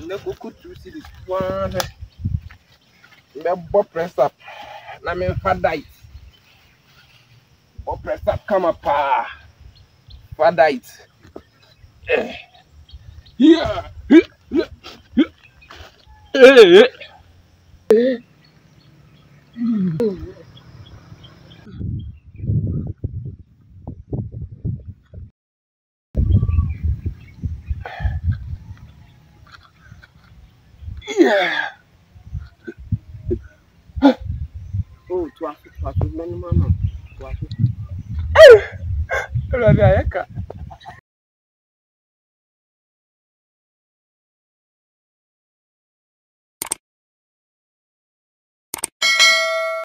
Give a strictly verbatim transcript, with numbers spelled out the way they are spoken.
na kuku two cities one me bo press up na me fa diet bo press up kama pa fa diet eh yeah eh eh yeah oh tu afu tu afu menu mama tu afu eh ela ya ka